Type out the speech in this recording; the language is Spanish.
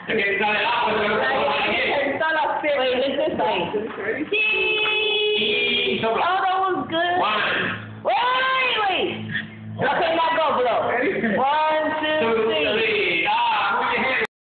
Que sale el agua, pero Wait, let's just wait. Y sopla. Oh, that was good.